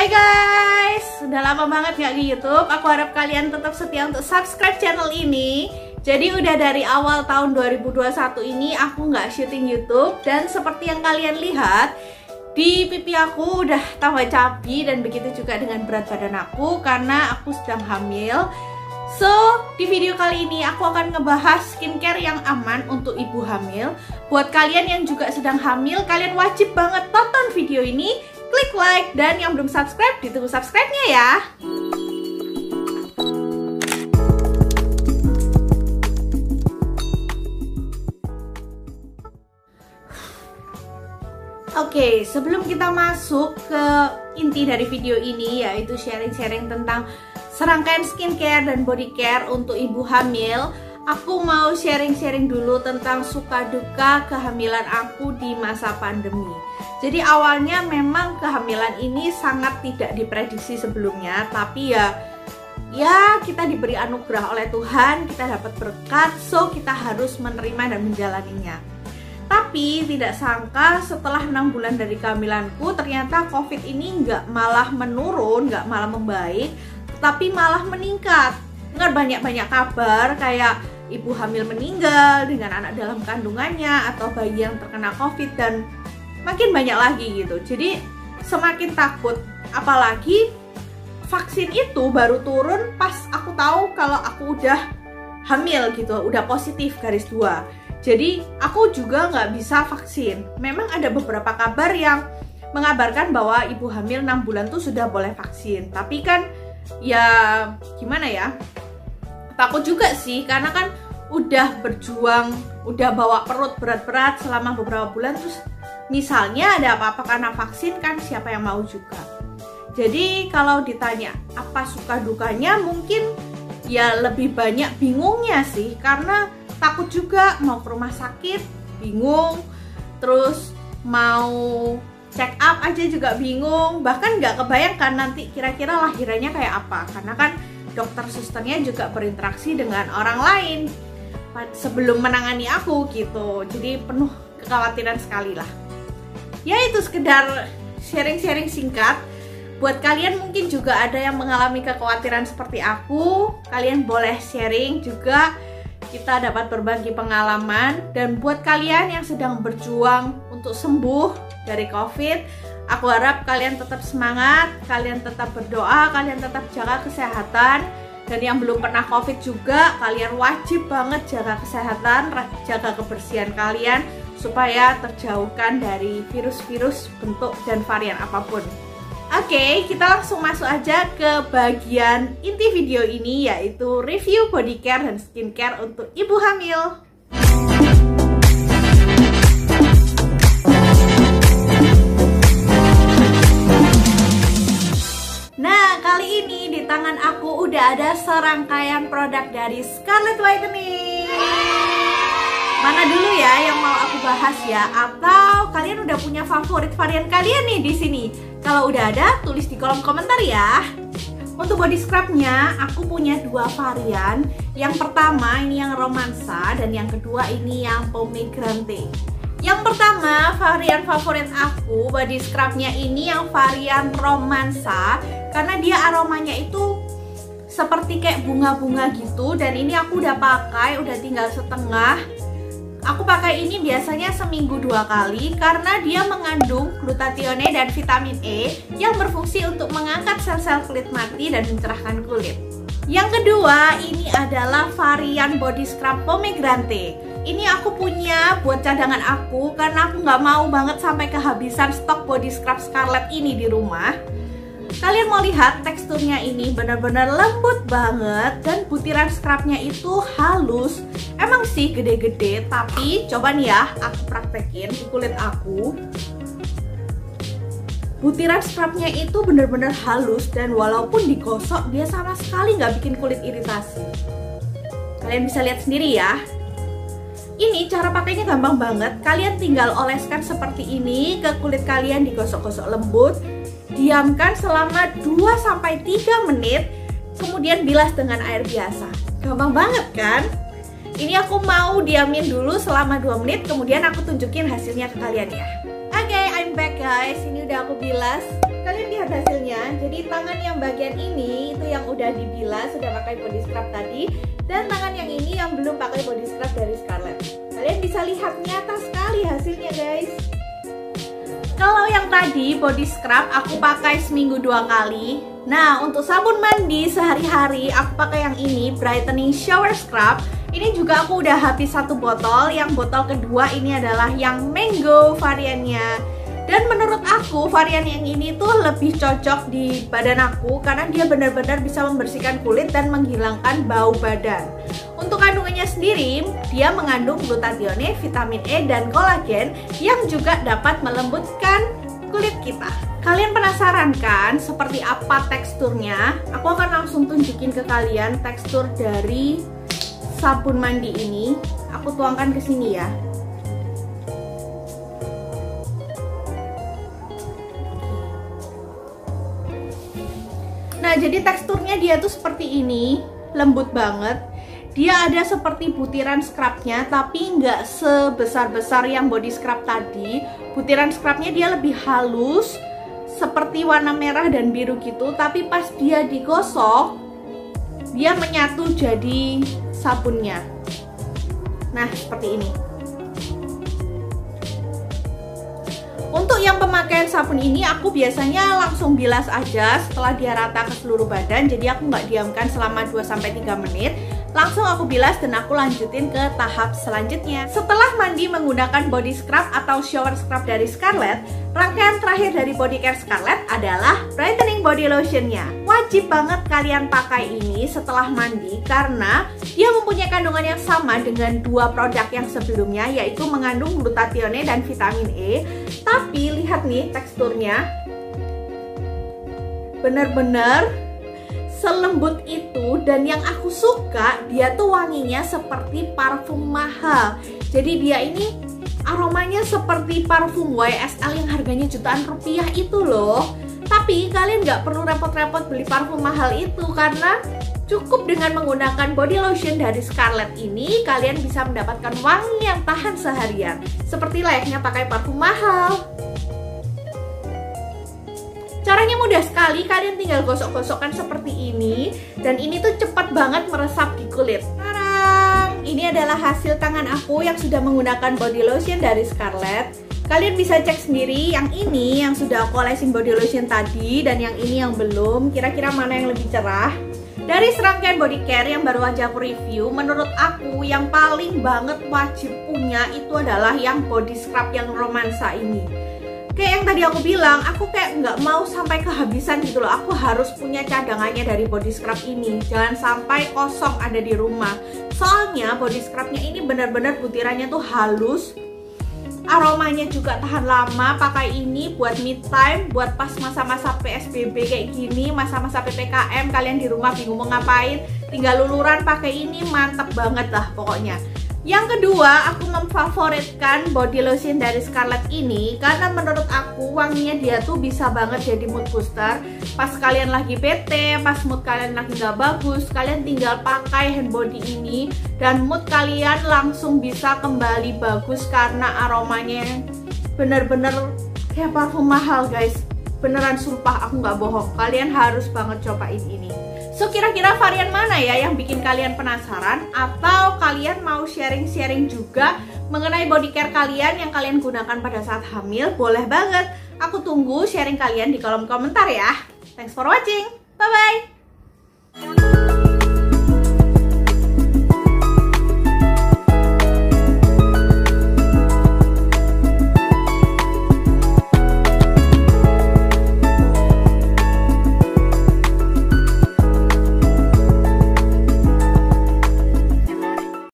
Hai guys, sudah lama banget gak di YouTube. Aku harap kalian tetap setia untuk subscribe channel ini. Jadi udah dari awal tahun 2021 ini aku nggak syuting YouTube. Dan seperti yang kalian lihat, di pipi aku udah tambah cabi. Dan begitu juga dengan berat badan aku, karena aku sedang hamil. So, di video kali ini aku akan ngebahas skincare yang aman untuk ibu hamil. Buat kalian yang juga sedang hamil, kalian wajib banget tonton video ini, klik like, dan yang belum subscribe, ditunggu subscribe-nya ya. Oke, sebelum kita masuk ke inti dari video ini, yaitu sharing-sharing tentang serangkaian skincare dan body care untuk ibu hamil, aku mau sharing-sharing dulu tentang suka duka kehamilan aku di masa pandemi. Jadi awalnya memang kehamilan ini sangat tidak diprediksi sebelumnya, tapi ya kita diberi anugerah oleh Tuhan, kita dapat berkat, so kita harus menerima dan menjalaninya. Tapi tidak sangka setelah 6 bulan dari kehamilanku, ternyata COVID ini nggak malah menurun, nggak malah membaik, tapi malah meningkat. Dengar banyak-banyak kabar kayak ibu hamil meninggal dengan anak dalam kandungannya, atau bayi yang terkena COVID, dan makin banyak lagi gitu. Jadi semakin takut. Apalagi vaksin itu baru turun pas aku tahu kalau aku udah hamil gitu, udah positif garis 2. Jadi aku juga nggak bisa vaksin. Memang ada beberapa kabar yang mengabarkan bahwa ibu hamil 6 bulan tuh sudah boleh vaksin. Tapi kan ya gimana ya, takut juga sih, karena kan udah berjuang, udah bawa perut berat-berat selama beberapa bulan, terus misalnya ada apa-apa karena vaksin, kan siapa yang mau juga. Jadi kalau ditanya apa suka dukanya, mungkin ya lebih banyak bingungnya sih, karena takut juga mau ke rumah sakit, bingung, terus mau check up aja juga bingung, bahkan nggak kebayangkan nanti kira-kira lahirannya kayak apa, karena kan dokter susternya juga berinteraksi dengan orang lain sebelum menangani aku gitu, jadi penuh kekhawatiran sekali lah. Ya itu sekedar sharing-sharing singkat. Buat kalian mungkin juga ada yang mengalami kekhawatiran seperti aku, kalian boleh sharing juga, kita dapat berbagi pengalaman. Dan buat kalian yang sedang berjuang untuk sembuh dari COVID, aku harap kalian tetap semangat, kalian tetap berdoa, kalian tetap jaga kesehatan. Dan yang belum pernah COVID juga, kalian wajib banget jaga kesehatan, jaga kebersihan kalian, supaya terjauhkan dari virus-virus bentuk dan varian apapun. Oke, kita langsung masuk aja ke bagian inti video ini, yaitu review body care dan skincare untuk ibu hamil. Nah, kali ini di tangan aku udah ada serangkaian produk dari Scarlett Whitening. Mana dulu ya yang mau aku bahas ya? Atau kalian udah punya favorit varian kalian nih di sini? Kalau udah ada, tulis di kolom komentar ya. Untuk body scrubnya, aku punya 2 varian. Yang pertama ini yang romansa, dan yang kedua ini yang pomegranate. Yang pertama, varian favorit aku body scrubnya ini yang varian romansa, karena dia aromanya itu seperti kayak bunga-bunga gitu. Dan ini aku udah pakai, udah tinggal setengah. Aku pakai ini biasanya seminggu 2 kali karena dia mengandung glutathione dan vitamin E yang berfungsi untuk mengangkat sel-sel kulit mati dan mencerahkan kulit. Yang kedua, ini adalah varian body scrub pomegranate. Ini aku punya buat cadangan aku karena aku nggak mau banget sampai kehabisan stok body scrub Scarlett ini di rumah. Kalian mau lihat teksturnya ini benar-benar lembut banget, dan butiran scrubnya itu halus. Emang sih gede-gede, tapi coba nih ya aku praktekin di kulit aku. Butiran scrubnya itu benar-benar halus, dan walaupun digosok dia sama sekali nggak bikin kulit iritasi. Kalian bisa lihat sendiri ya. Ini cara pakainya gampang banget. Kalian tinggal oleskan seperti ini ke kulit kalian, digosok-gosok lembut. Diamkan selama 2-3 menit, kemudian bilas dengan air biasa. Gampang banget kan? Ini aku mau diamin dulu selama 2 menit, kemudian aku tunjukin hasilnya ke kalian ya. Oke, I'm back guys. Ini udah aku bilas. Kalian lihat hasilnya. Jadi tangan yang bagian ini itu yang udah dibilas, sudah pakai body scrub tadi, dan tangan yang ini yang belum pakai body scrub dari Scarlett. Kalian bisa lihat nyata sekali hasilnya guys. Kalau yang tadi body scrub aku pakai seminggu 2 kali. Nah, untuk sabun mandi sehari-hari aku pakai yang ini, brightening shower scrub. Ini juga aku udah habis 1 botol. Yang botol kedua ini adalah yang mango variannya. Dan menurut aku varian yang ini tuh lebih cocok di badan aku karena dia benar-benar bisa membersihkan kulit dan menghilangkan bau badan. Untuk kandungannya sendiri, dia mengandung glutathione, vitamin E, dan kolagen yang juga dapat melembutkan kulit kita. Kalian penasaran kan seperti apa teksturnya? Aku akan langsung tunjukin ke kalian tekstur dari sabun mandi ini. Aku tuangkan ke sini ya. Nah, jadi teksturnya dia tuh seperti ini, lembut banget. Dia ada seperti butiran scrubnya, tapi nggak sebesar-besar yang body scrub tadi. Butiran scrubnya dia lebih halus, seperti warna merah dan biru gitu. Tapi pas dia digosok, dia menyatu jadi sabunnya. Nah, seperti ini. Untuk yang pemakaian sabun ini aku biasanya langsung bilas aja setelah dia rata ke seluruh badan. Jadi aku nggak diamkan selama 2-3 menit. Langsung aku bilas dan aku lanjutin ke tahap selanjutnya. Setelah mandi menggunakan body scrub atau shower scrub dari Scarlett, rangkaian terakhir dari body care Scarlett adalah brightening body lotionnya. Wajib banget kalian pakai ini setelah mandi karena dia mempunyai kandungan yang sama dengan 2 produk yang sebelumnya, yaitu mengandung glutathione dan vitamin E. Tapi lihat nih teksturnya, bener-bener selembut itu, dan yang aku suka dia tuh wanginya seperti parfum mahal. Jadi dia ini aromanya seperti parfum YSL yang harganya jutaan rupiah itu loh. Tapi kalian nggak perlu repot-repot beli parfum mahal itu karena cukup dengan menggunakan body lotion dari Scarlett ini kalian bisa mendapatkan wangi yang tahan seharian, seperti layaknya pakai parfum mahal. Caranya mudah sekali, kalian tinggal gosok-gosokkan seperti ini. Dan ini tuh cepat banget meresap di kulit. Tarang! Ini adalah hasil tangan aku yang sudah menggunakan body lotion dari Scarlett. Kalian bisa cek sendiri, yang ini yang sudah aku olesin body lotion tadi, dan yang ini yang belum. Kira-kira mana yang lebih cerah? Dari serangkaian body care yang baru aja aku review, menurut aku yang paling banget wajib punya itu adalah yang body scrub yang romansa ini. Kayak yang tadi aku bilang, aku kayak nggak mau sampai kehabisan gitu loh. Aku harus punya cadangannya dari body scrub ini. Jangan sampai kosong ada di rumah. Soalnya body scrubnya ini benar-benar butirannya tuh halus. Aromanya juga tahan lama. Pakai ini buat me time, buat pas masa-masa PSBB kayak gini, masa-masa PPKM, kalian di rumah bingung mau ngapain, tinggal luluran pakai ini, mantep banget lah pokoknya. Yang kedua, aku memfavoritkan body lotion dari Scarlett ini karena menurut aku wanginya dia tuh bisa banget jadi mood booster. Pas kalian lagi bete, pas mood kalian lagi nggak bagus, kalian tinggal pakai hand body ini dan mood kalian langsung bisa kembali bagus karena aromanya bener-bener kayak parfum mahal guys. Beneran sumpah, aku nggak bohong. Kalian harus banget cobain ini. So, kira-kira varian mana ya yang bikin kalian penasaran? Atau kalian mau sharing-sharing juga mengenai body care kalian yang kalian gunakan pada saat hamil? Boleh banget. Aku tunggu sharing kalian di kolom komentar ya. Thanks for watching. Bye-bye.